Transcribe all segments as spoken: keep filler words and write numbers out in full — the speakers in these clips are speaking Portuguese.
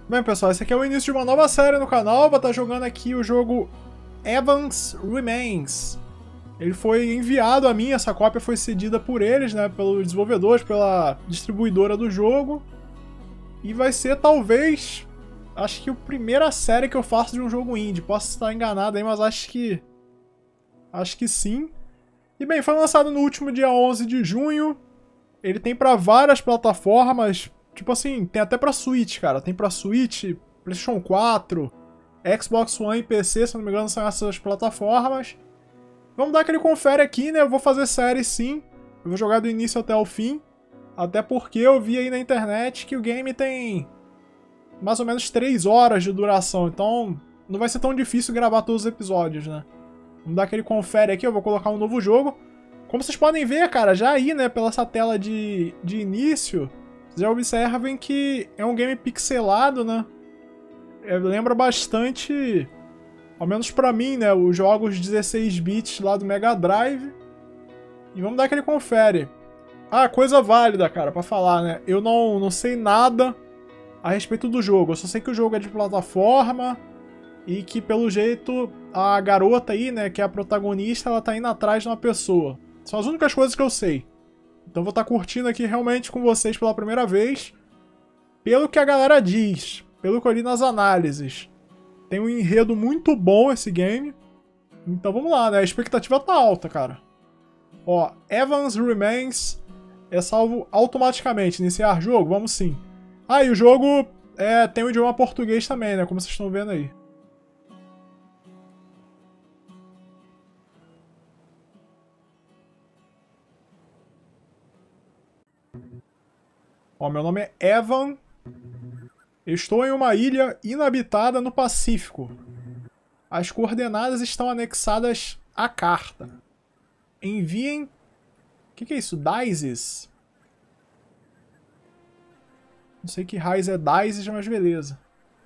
Bem, pessoal, esse aqui é o início de uma nova série no canal. Vou estar jogando aqui o jogo Evans Remains. Ele foi enviado a mim, essa cópia foi cedida por eles, né, pelos desenvolvedores, pela distribuidora do jogo. E vai ser, talvez, acho que a primeira série que eu faço de um jogo indie. Posso estar enganado aí, mas acho que... Acho que sim. E bem, foi lançado no último dia onze de junho. Ele tem para várias plataformas... Tipo assim, tem até pra Switch, cara. Tem pra Switch, PlayStation quatro, Xbox One e P C, se não me engano, são essas plataformas. Vamos dar aquele confere aqui, né? Eu vou fazer série sim. Eu vou jogar do início até o fim. Até porque eu vi aí na internet que o game tem mais ou menos três horas de duração. Então, não vai ser tão difícil gravar todos os episódios, né? Vamos dar aquele confere aqui, eu vou colocar um novo jogo. Como vocês podem ver, cara, já aí, né, pela essa tela de, de início... Já observem que é um game pixelado, né? É, lembra bastante, ao menos pra mim, né? Os jogos dezesseis bits lá do Mega Drive. E vamos dar aquele confere. Ah, coisa válida, cara, pra falar, né? Eu não, não sei nada a respeito do jogo. Eu só sei que o jogo é de plataforma e que, pelo jeito, a garota aí, né, que é a protagonista, ela tá indo atrás de uma pessoa. São as únicas coisas que eu sei. Então vou estar curtindo aqui realmente com vocês pela primeira vez. Pelo que a galera diz, pelo que eu li nas análises, tem um enredo muito bom esse game. Então vamos lá, né? A expectativa tá alta, cara. Ó, Evans Remains é salvo automaticamente. Iniciar jogo? Vamos sim. Ah, e o jogo é, tem o idioma português também, né? Como vocês estão vendo aí. Ó, meu nome é Evan. Estou em uma ilha inabitada no Pacífico. As coordenadas estão anexadas à carta. Enviem... O que, que é isso? Dizes? Não sei que raiz é Dizes, mas beleza.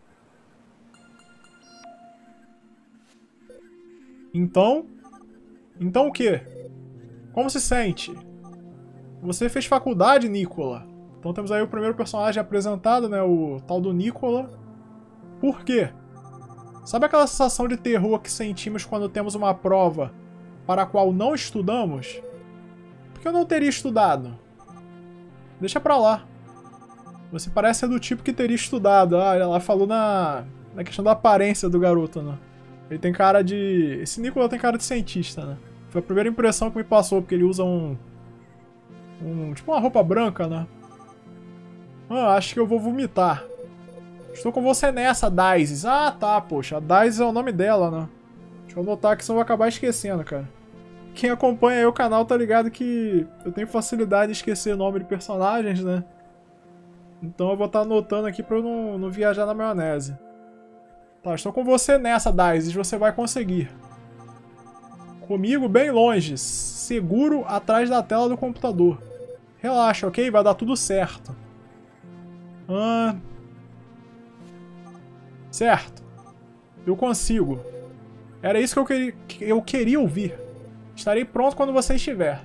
Então... Então o quê? Como se sente? Você fez faculdade, Nicola? Então temos aí o primeiro personagem apresentado, né, o tal do Nicola. Por quê? Sabe aquela sensação de terror que sentimos quando temos uma prova para a qual não estudamos? Por que eu não teria estudado? Deixa pra lá. Você parece ser do tipo que teria estudado. Ah, ela falou na, na questão da aparência do garoto, né? Ele tem cara de... Esse Nicola tem cara de cientista, né? Foi a primeira impressão que me passou, porque ele usa um... um tipo uma roupa branca, né? Ah, acho que eu vou vomitar. Estou com você nessa, Dizes. Ah, tá, poxa. A Dizes é o nome dela, né? Deixa eu anotar que senão eu vou acabar esquecendo, cara. Quem acompanha aí o canal tá ligado que eu tenho facilidade em esquecer o nome de personagens, né? Então eu vou estar anotando aqui pra eu não, não viajar na maionese. Tá, estou com você nessa, Dizes. Você vai conseguir. Comigo bem longe. Seguro atrás da tela do computador. Relaxa, ok? Vai dar tudo certo. Ah, certo. Eu consigo. Era isso que eu, queria, que eu queria ouvir. Estarei pronto quando você estiver.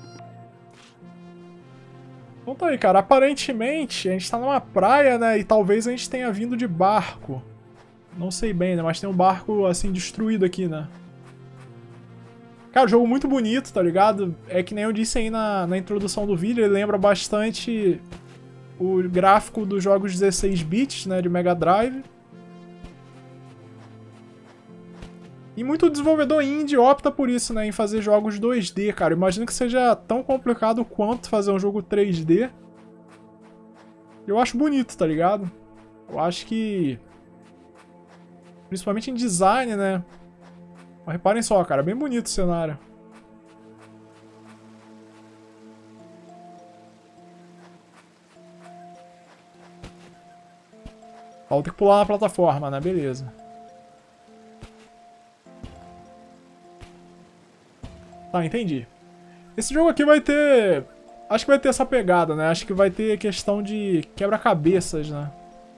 Então tá aí, cara. Aparentemente, a gente tá numa praia, né? E talvez a gente tenha vindo de barco. Não sei bem, né? Mas tem um barco, assim, destruído aqui, né? Cara, o jogo muito bonito, tá ligado? É que nem eu disse aí na, na introdução do vídeo, ele lembra bastante... o gráfico dos jogos dezesseis bits, né, de Mega Drive. E muito desenvolvedor indie opta por isso, né, em fazer jogos dois D, cara. Imagino que seja tão complicado quanto fazer um jogo três D. Eu acho bonito, tá ligado? Eu acho que... principalmente em design, né. Mas reparem só, cara, bem bonito o cenário. Ó, vou ter que pular na plataforma, né? Beleza. Tá, entendi. Esse jogo aqui vai ter... Acho que vai ter essa pegada, né? Acho que vai ter questão de quebra-cabeças, né?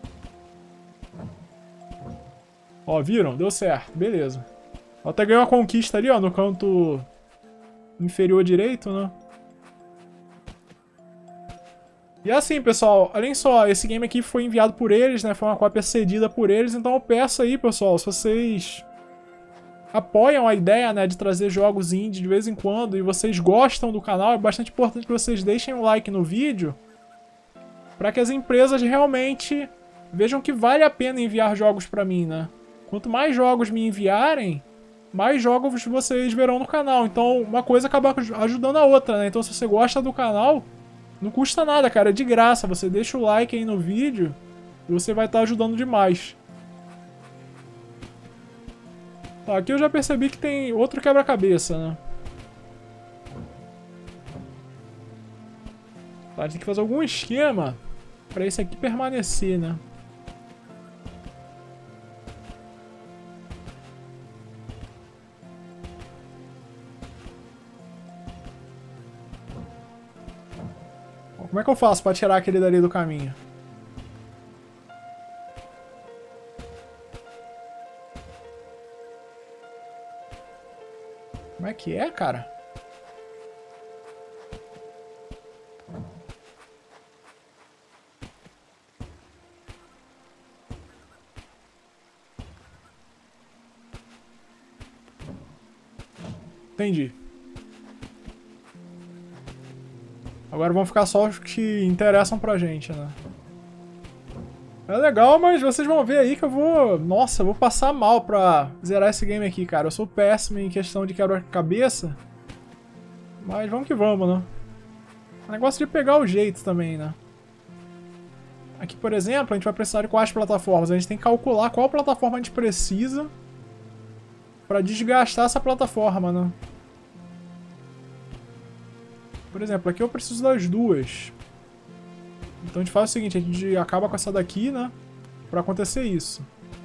Ó, viram? Deu certo. Beleza. Eu até ganhei uma conquista ali, ó, no canto inferior direito, né? E assim, pessoal, olhem só, esse game aqui foi enviado por eles, né? Foi uma cópia cedida por eles, então eu peço aí, pessoal, se vocês apoiam a ideia, né, de trazer jogos indie de vez em quando e vocês gostam do canal, é bastante importante que vocês deixem um like no vídeo para que as empresas realmente vejam que vale a pena enviar jogos para mim, né? Quanto mais jogos me enviarem, mais jogos vocês verão no canal. Então, uma coisa acaba ajudando a outra, né? Então, se você gosta do canal, não custa nada, cara. É de graça. Você deixa o like aí no vídeo e você vai estar ajudando demais. Tá, aqui eu já percebi que tem outro quebra-cabeça, né? Tá, a gente tem que fazer algum esquema pra esse aqui permanecer, né? Como é que eu faço pra tirar aquele dali do caminho? Como é que é, cara? Entendi. Agora vão ficar só os que interessam pra gente, né? É legal, mas vocês vão ver aí que eu vou... Nossa, eu vou passar mal pra zerar esse game aqui, cara. Eu sou péssimo em questão de quebra-cabeça. Mas vamos que vamos, né? O negócio de pegar o jeito também, né? Aqui, por exemplo, a gente vai precisar de quais plataformas? A gente tem que calcular qual plataforma a gente precisa pra desgastar essa plataforma, né? Por exemplo, aqui eu preciso das duas. Então a gente faz o seguinte, a gente acaba com essa daqui, né? Pra acontecer isso.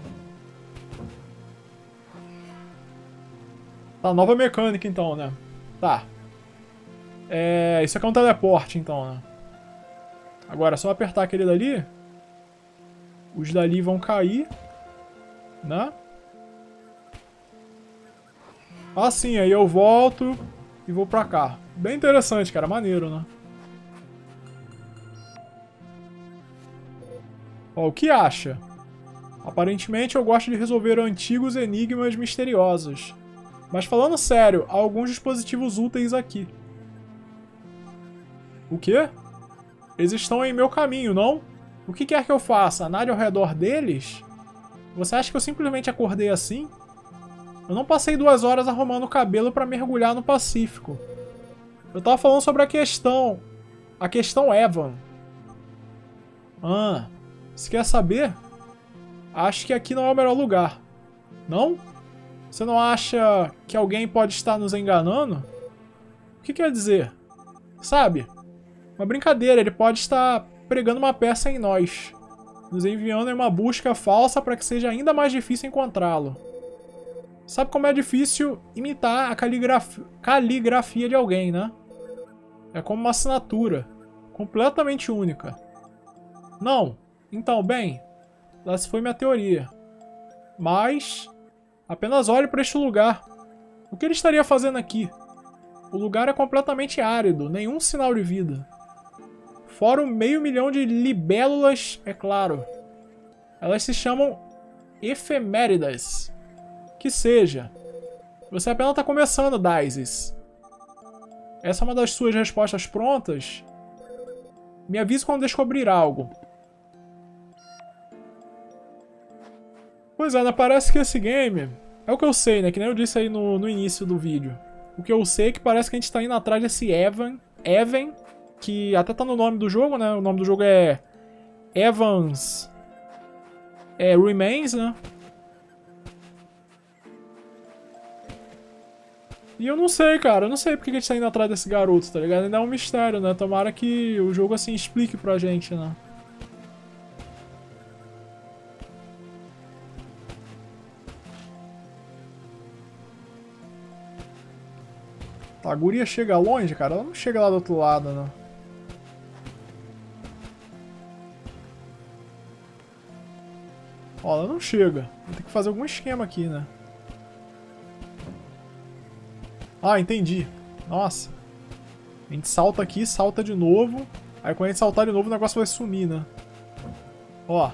Tá, nova mecânica então, né? Tá. É, isso aqui é um teleporte então, né? Agora é só apertar aquele dali. Os dali vão cair. Né? Assim, aí eu volto e vou pra cá. Bem interessante, cara. Maneiro, né? Ó, o que acha? Aparentemente eu gosto de resolver antigos enigmas misteriosos. Mas falando sério, há alguns dispositivos úteis aqui. O quê? Eles estão em meu caminho, não? O que quer que eu faça? Nade ao redor deles? Você acha que eu simplesmente acordei assim? Eu não passei duas horas arrumando o cabelo para mergulhar no Pacífico. Eu tava falando sobre a questão... A questão Evan. Ah... Você quer saber? Acho que aqui não é o melhor lugar. Não? Você não acha que alguém pode estar nos enganando? O que quer dizer? Sabe? Uma brincadeira, ele pode estar pregando uma peça em nós, nos enviando em uma busca falsa para que seja ainda mais difícil encontrá-lo. Sabe como é difícil imitar a caligraf... caligrafia de alguém, né? É como uma assinatura, completamente única. Não. Então, bem, essa foi minha teoria. Mas, apenas olhe para este lugar. O que ele estaria fazendo aqui? O lugar é completamente árido, nenhum sinal de vida. Fora um meio milhão de libélulas, é claro. Elas se chamam efeméridas. Que seja. Você apenas está começando, Daises. Essa é uma das suas respostas prontas? Me avise quando descobrir algo. Pois é, né? Parece que esse game... É o que eu sei, né? Que nem eu disse aí no, no início do vídeo. O que eu sei é que parece que a gente tá indo atrás desse Evan... Evan, que até tá no nome do jogo, né? O nome do jogo é... Evans... É, Remains, né? E eu não sei, cara. Eu não sei porque que a gente tá indo atrás desse garoto, tá ligado? Ainda é um mistério, né? Tomara que o jogo, assim, explique pra gente, né? Tá, a guria chega longe, cara? Ela não chega lá do outro lado, não. Ó, ela não chega. Vou ter que fazer algum esquema aqui, né? Ah, entendi. Nossa. A gente salta aqui, salta de novo. Aí quando a gente saltar de novo, o negócio vai sumir, né? Ó.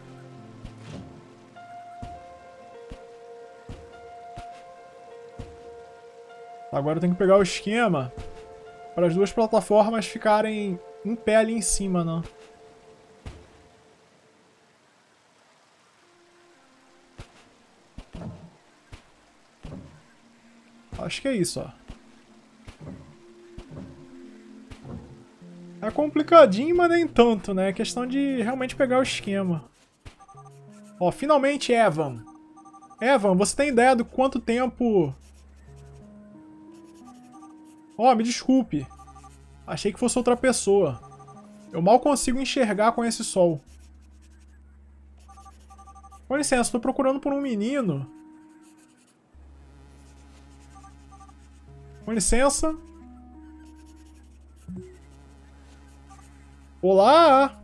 Agora eu tenho que pegar o esquema para as duas plataformas ficarem em pé ali em cima, né? Acho que é isso, ó. É complicadinho, mas nem tanto, né? É questão de realmente pegar o esquema. Ó, finalmente, Evan. Evan, você tem ideia do quanto tempo... Ó, me desculpe. Achei que fosse outra pessoa. Eu mal consigo enxergar com esse sol. Com licença, tô procurando por um menino. Com licença. Olá!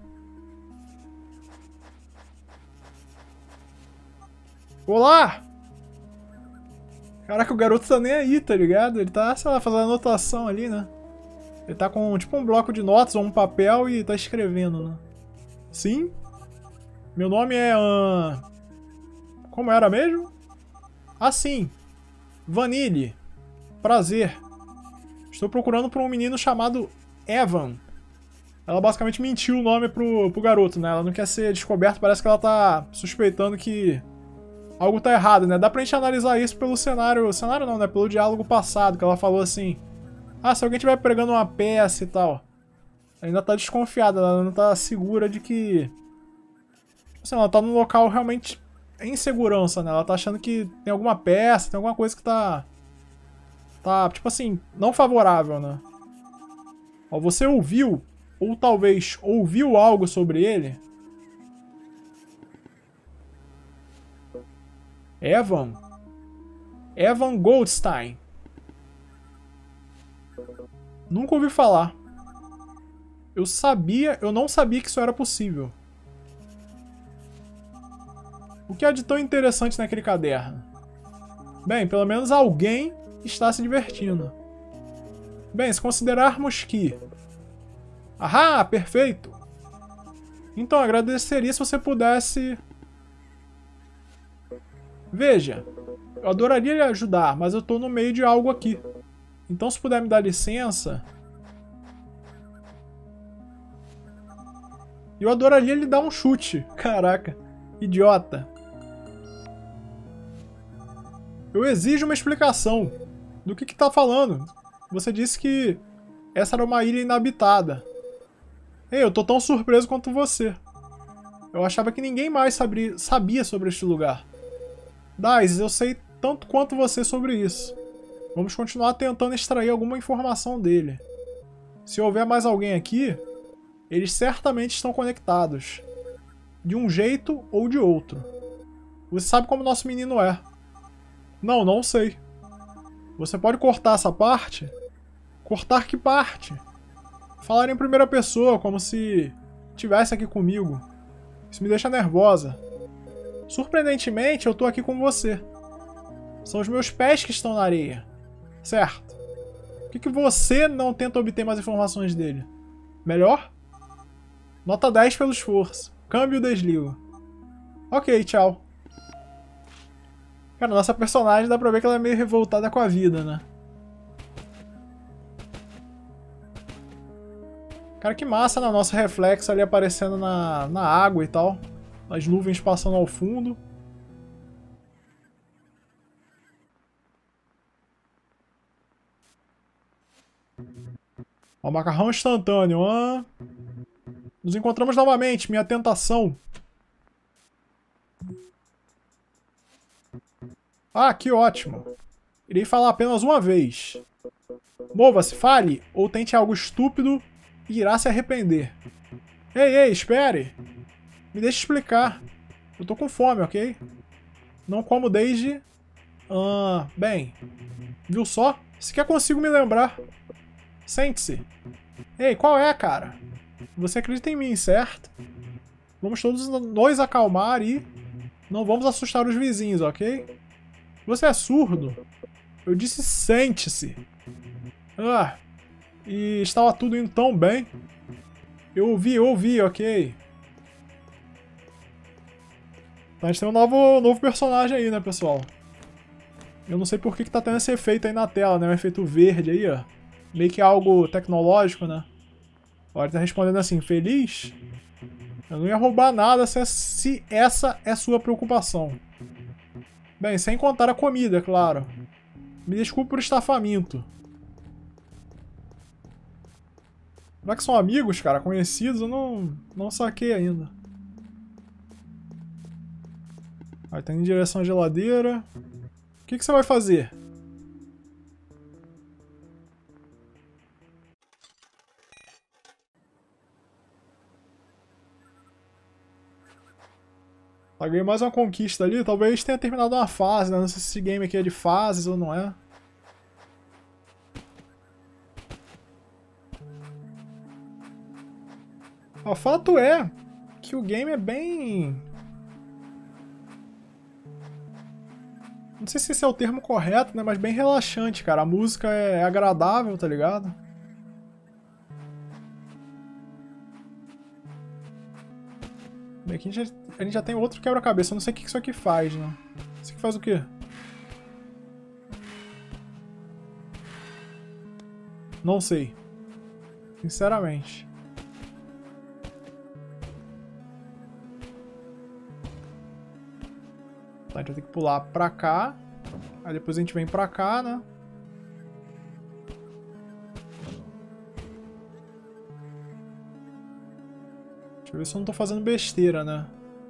Olá! Caraca, o garoto tá nem aí, tá ligado? Ele tá, sei lá, fazendo anotação ali, né? Ele tá com tipo um bloco de notas ou um papel e tá escrevendo, né? Sim? Meu nome é... Uh... Como era mesmo? Ah, sim. Vanille. Prazer. Estou procurando por um menino chamado Evan. Ela basicamente mentiu o nome pro, pro garoto, né? Ela não quer ser descoberta, parece que ela tá suspeitando que algo tá errado, né? Dá pra gente analisar isso pelo cenário... Cenário não, né? Pelo diálogo passado, que ela falou assim... Ah, se alguém estiver pregando uma peça e tal... Ela ainda tá desconfiada, ela não tá segura de que... Assim, ela tá num local realmente em segurança, né? Ela tá achando que tem alguma peça, tem alguma coisa que tá... Tá, tipo assim, não favorável, né? Ó, você ouviu, ou talvez ouviu algo sobre ele? Evan? Evan Goldstein. Nunca ouvi falar. Eu sabia, eu não sabia que isso era possível. O que há de tão interessante naquele caderno? Bem, pelo menos alguém está se divertindo. Bem, se considerarmos que... Ahá, perfeito! Então, agradeceria se você pudesse... Veja, eu adoraria lhe ajudar, mas eu tô no meio de algo aqui. Então, se puder me dar licença... Eu adoraria lhe dar um chute. Caraca, idiota. Eu exijo uma explicação. Do que que tá falando? Você disse que essa era uma ilha inabitada. Ei, eu tô tão surpreso quanto você. Eu achava que ninguém mais sabia, sabia sobre este lugar. Dais, eu sei tanto quanto você sobre isso. Vamos continuar tentando extrair alguma informação dele. Se houver mais alguém aqui, eles certamente estão conectados. De um jeito ou de outro. Você sabe como nosso menino é. Não, não sei. Você pode cortar essa parte? Cortar que parte? Falar em primeira pessoa, como se estivesse aqui comigo. Isso me deixa nervosa. Surpreendentemente, eu tô aqui com você. São os meus pés que estão na areia. Certo. Por que que você não tenta obter mais informações dele? Melhor? Nota dez pelo esforço. Câmbio desligo. Ok, tchau. Cara, nossa personagem dá pra ver que ela é meio revoltada com a vida, né? Cara, que massa na nossa reflexo ali aparecendo na, na água e tal. As nuvens passando ao fundo. Ó, macarrão instantâneo. Ah. Nos encontramos novamente, minha tentação. Ah, que ótimo. Irei falar apenas uma vez. Mova-se, fale, ou tente algo estúpido e irá se arrepender. Ei, ei, espere. Me deixe explicar. Eu tô com fome, ok? Não como desde... Ah, bem. Viu só? Sequer consigo me lembrar. Sente-se. Ei, qual é, cara? Você acredita em mim, certo? Vamos todos nos acalmar e... Não vamos assustar os vizinhos, ok? Você é surdo? Eu disse sente-se. Ah, e estava tudo indo tão bem. Eu ouvi, eu ouvi, ok. Então a gente tem um novo, novo personagem aí, né, pessoal? Eu não sei por que, que tá tendo esse efeito aí na tela, né? Um efeito verde aí, ó. Meio que algo tecnológico, né? Ó, ele tá respondendo assim, feliz? Eu não ia roubar nada se, se essa é sua preocupação. Bem, sem contar a comida, é claro. Me desculpe por estar faminto. Será que são amigos, cara? Conhecidos? Eu não, não saquei ainda. Aí tá indo em direção à geladeira. O que, que você vai fazer? Paguei mais uma conquista ali. Talvez tenha terminado uma fase, né? Não sei se esse game aqui é de fases ou não é. O fato é que o game é bem... Não sei se esse é o termo correto, né? Mas bem relaxante, cara. A música é agradável, tá ligado? Bem, aqui a gente, já, a gente já tem outro quebra-cabeça. Eu não sei o que isso aqui faz, né? Isso aqui faz o quê? Não sei. Sinceramente. Tá, a gente vai ter que pular pra cá. Aí depois a gente vem pra cá, né? Deixa eu ver se eu não tô fazendo besteira, né?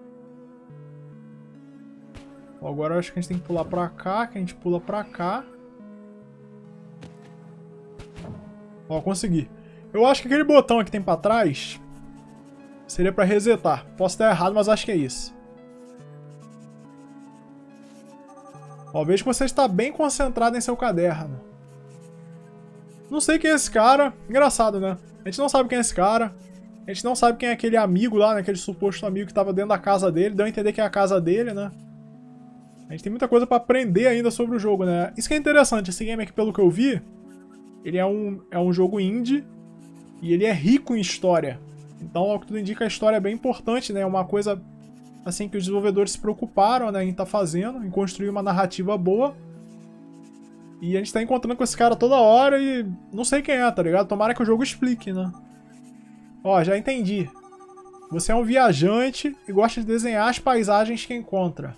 Bom, agora eu acho que a gente tem que pular pra cá, que a gente pula pra cá. Ó, consegui. Eu acho que aquele botão que tem pra trás seria pra resetar. Posso estar errado, mas acho que é isso. Ó, vejo que você está bem concentrado em seu caderno. Não sei quem é esse cara. Engraçado, né? A gente não sabe quem é esse cara. A gente não sabe quem é aquele amigo lá, né? Aquele suposto amigo que estava dentro da casa dele. Deu a entender que é a casa dele, né? A gente tem muita coisa pra aprender ainda sobre o jogo, né? Isso que é interessante. Esse game aqui, pelo que eu vi, ele é um, é um jogo indie e ele é rico em história. Então, ao que tudo indica, a história é bem importante, né? É uma coisa... assim, que os desenvolvedores se preocuparam, né, em estar tá fazendo, em construir uma narrativa boa. E a gente tá encontrando com esse cara toda hora e não sei quem é, tá ligado? Tomara que o jogo explique, né? Ó, já entendi. Você é um viajante e gosta de desenhar as paisagens que encontra.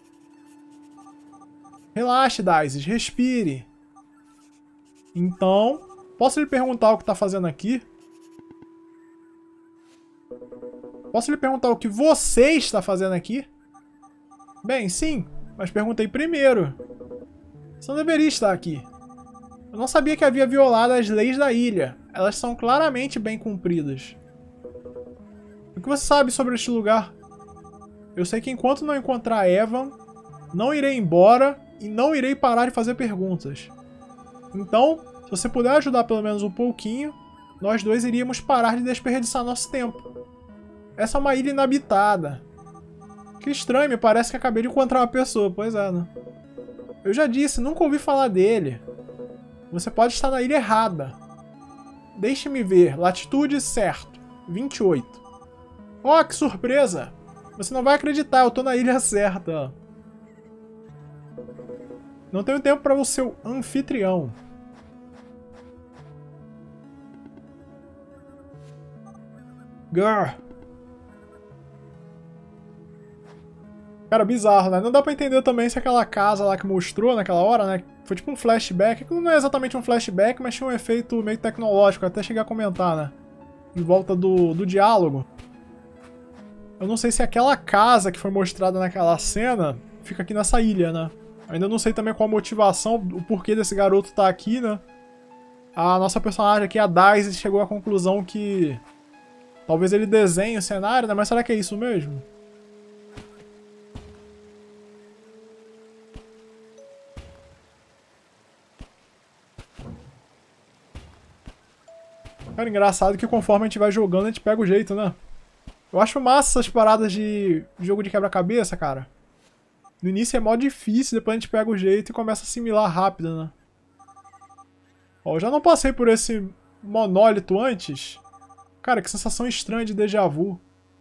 Relaxe, Daisy, respire. Então, posso lhe perguntar o que tá fazendo aqui? Posso lhe perguntar o que você está fazendo aqui? Bem, sim, mas perguntei primeiro. Você não deveria estar aqui. Eu não sabia que havia violado as leis da ilha. Elas são claramente bem cumpridas. O que você sabe sobre este lugar? Eu sei que enquanto não encontrar Evan, não irei embora e não irei parar de fazer perguntas. Então, se você puder ajudar pelo menos um pouquinho, nós dois iríamos parar de desperdiçar nosso tempo. Essa é uma ilha inabitada. Que estranho, me parece que acabei de encontrar uma pessoa. Pois é, né? Eu já disse, nunca ouvi falar dele. Você pode estar na ilha errada. Deixe-me ver. Latitude certo. vinte e oito. Oh, que surpresa! Você não vai acreditar, eu tô na ilha certa. Não tenho tempo para o seu anfitrião. Grrr. Cara, bizarro, né? Não dá pra entender também se aquela casa lá que mostrou naquela hora, né? Foi tipo um flashback. Aquilo não é exatamente um flashback, mas tinha um efeito meio tecnológico. Eu até cheguei a comentar, né? Em volta do, do diálogo. Eu não sei se aquela casa que foi mostrada naquela cena fica aqui nessa ilha, né? Ainda não sei também qual a motivação, o porquê desse garoto tá aqui, né? A nossa personagem aqui, a Daisy, chegou à conclusão que talvez ele desenhe o cenário, né? Mas será que é isso mesmo? Cara, engraçado que conforme a gente vai jogando, a gente pega o jeito, né? Eu acho massa essas paradas de jogo de quebra-cabeça, cara. No início é mó difícil, depois a gente pega o jeito e começa a assimilar rápido, né? Ó, eu já não passei por esse monólito antes. Cara, que sensação estranha de déjà vu.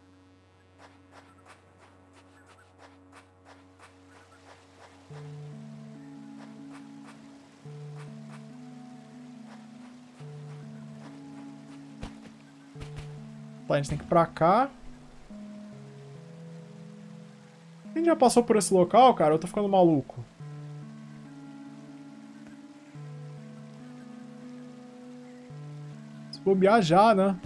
Tá, a gente tem que ir pra cá. A gente já passou por esse local, cara? Eu tô ficando maluco. Se bobear já, né?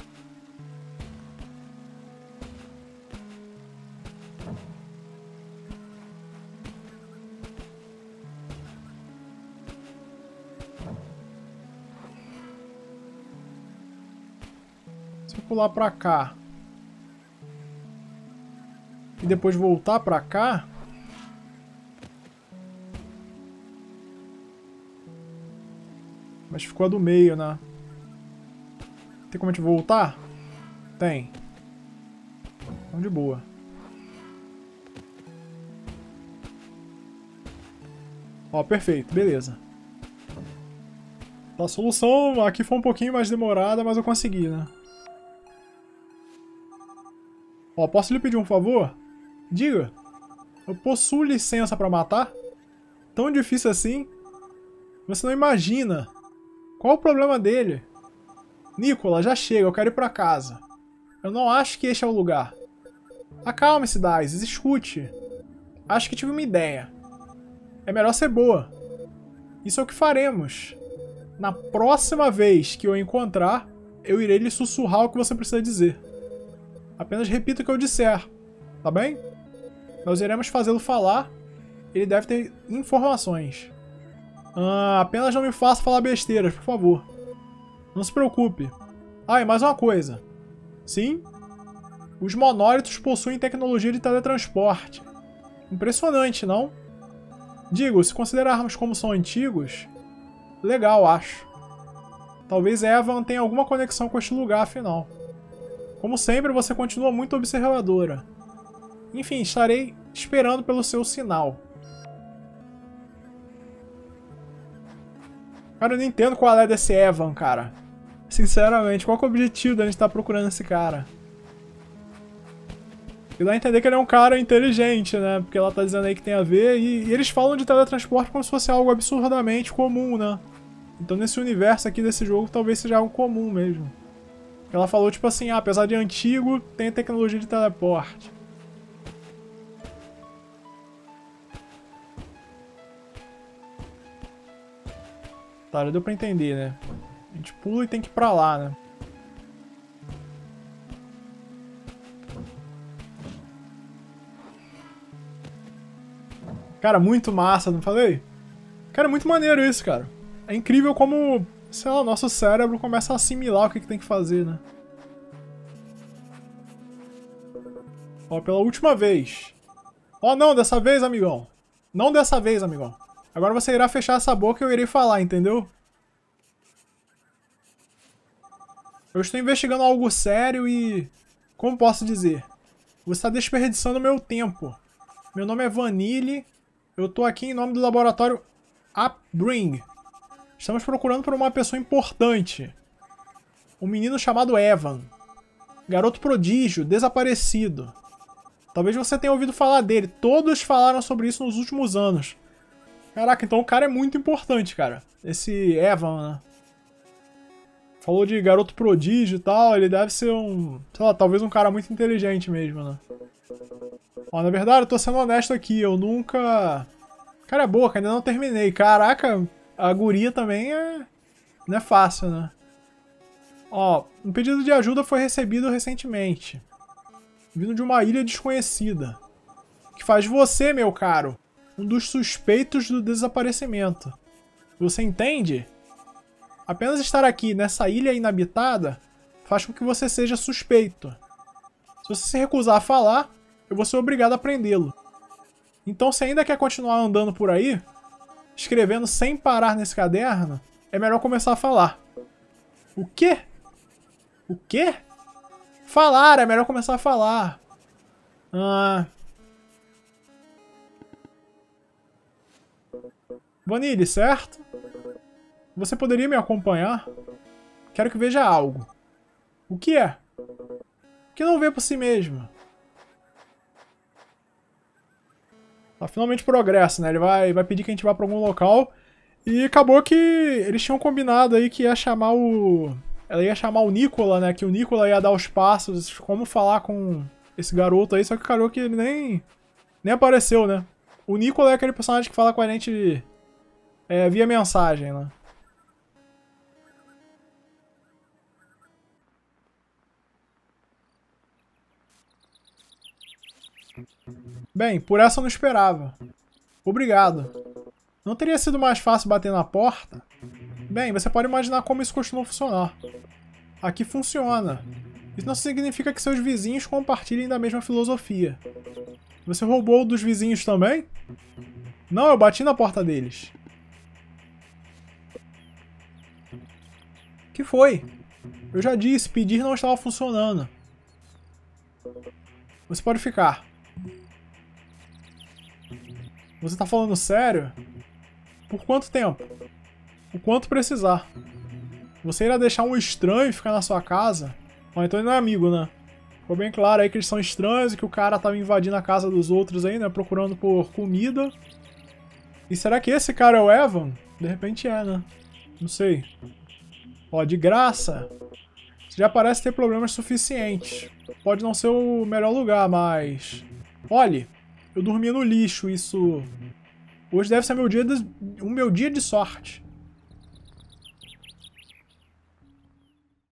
Se eu pular pra cá e depois voltar pra cá, mas ficou a do meio, né? Tem como a gente voltar? Tem. Então de boa. Ó, perfeito, beleza. A solução aqui foi um pouquinho mais demorada, mas eu consegui, né? Ó, posso lhe pedir um favor? Diga. Eu possuo licença pra matar? Tão difícil assim? Você não imagina. Qual o problema dele? Nicola, já chega, eu quero ir pra casa. Eu não acho que este é o lugar. Acalme-se, Daises, escute. Acho que tive uma ideia. É melhor ser boa. Isso é o que faremos. Na próxima vez que eu encontrar, eu irei lhe sussurrar o que você precisa dizer. Apenas repita o que eu disser, tá bem? Nós iremos fazê-lo falar. Ele deve ter informações. Ah, apenas não me faça falar besteiras, por favor. Não se preocupe. Ah, e mais uma coisa. Sim, os monólitos possuem tecnologia de teletransporte. Impressionante, não? Digo, se considerarmos como são antigos, legal, acho. Talvez Evan tenha alguma conexão com este lugar, afinal. Como sempre, você continua muito observadora. Enfim, estarei esperando pelo seu sinal. Cara, eu não entendo qual é desse Evan, cara. Sinceramente, qual que é o objetivo da gente estar procurando esse cara? E dá a entender que ele é um cara inteligente, né? Porque ela tá dizendo aí que tem a ver. E, e eles falam de teletransporte como se fosse algo absurdamente comum, né? Então nesse universo aqui desse jogo talvez seja algo comum mesmo. Ela falou tipo assim, ah, apesar de antigo, tem tecnologia de teleporte. Tá, já deu pra entender, né? A gente pula e tem que ir pra lá, né? Cara, muito massa, não falei? Cara, muito maneiro isso, cara. É incrível como, sei lá, o nosso cérebro começa a assimilar o que, que tem que fazer, né? Ó, pela última vez. Ó, não, dessa vez, amigão. Não dessa vez, amigão. Agora você irá fechar essa boca e eu irei falar, entendeu? Eu estou investigando algo sério e... Como posso dizer? Você está desperdiçando meu tempo. Meu nome é Vanille. Eu tô aqui em nome do laboratório Upbring. Estamos procurando por uma pessoa importante. Um menino chamado Evan. Garoto prodígio, desaparecido. Talvez você tenha ouvido falar dele. Todos falaram sobre isso nos últimos anos. Caraca, então o cara é muito importante, cara. Esse Evan, né? Falou de garoto prodígio e tal. Ele deve ser um... Sei lá, talvez um cara muito inteligente mesmo, né? Ó, na verdade, eu tô sendo honesto aqui. Eu nunca... Cara, é boa, ainda não terminei. Caraca, a guria também é... Não é fácil, né? Ó, um pedido de ajuda foi recebido recentemente. Vindo de uma ilha desconhecida. Que faz você, meu caro, um dos suspeitos do desaparecimento. Você entende? Apenas estar aqui nessa ilha inabitada faz com que você seja suspeito. Se você se recusar a falar, eu vou ser obrigado a prendê-lo. Então, se ainda quer continuar andando por aí, escrevendo sem parar nesse caderno, é melhor começar a falar. O quê? O quê? Falar, é melhor começar a falar. Ah... Vanille, certo? Você poderia me acompanhar? Quero que veja algo. O que é? que não vê por si mesmo. Tá, finalmente progresso, né? Ele vai, vai pedir que a gente vá pra algum local. E acabou que eles tinham combinado aí que ia chamar o... Ela ia chamar o Nicola, né? Que o Nicola ia dar os passos, como falar com esse garoto aí. Só que acabou que ele nem, nem apareceu, né? O Nicola é aquele personagem que fala com a gente é, via mensagem, né? Bem, por essa eu não esperava. Obrigado. Não teria sido mais fácil bater na porta? Bem, você pode imaginar como isso costuma funcionar. Aqui funciona. Isso não significa que seus vizinhos compartilhem da mesma filosofia. Você roubou dos vizinhos também? Não, eu bati na porta deles. Que foi? Eu já disse, pedir não estava funcionando. Você pode ficar. Você tá falando sério? Por quanto tempo? O quanto precisar. Você irá deixar um estranho ficar na sua casa? Bom, então ele não é amigo, né? Ficou bem claro aí que eles são estranhos e que o cara tava invadindo a casa dos outros aí, né? Procurando por comida. E será que esse cara é o Evan? De repente é, né? Não sei. Ó, de graça. Você já parece ter problemas suficientes. Pode não ser o melhor lugar, mas... Olhe, eu dormi no lixo, isso... Hoje deve ser meu dia de... o meu dia de sorte.